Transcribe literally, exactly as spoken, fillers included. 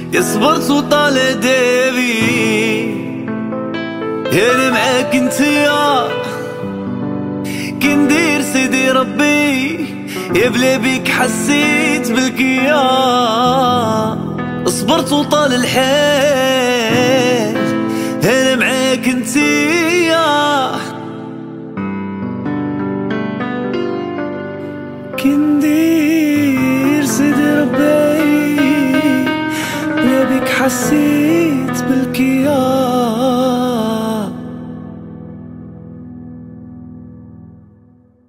يا صبرت وطال ديبي انا معاك انتيا كندير سيدي ربي يا بلا بيك حسيت بالكيا صبرت وطال الحال انا معاك انتيا كندير سيدي ربي بلا بيك حسيت بالكيا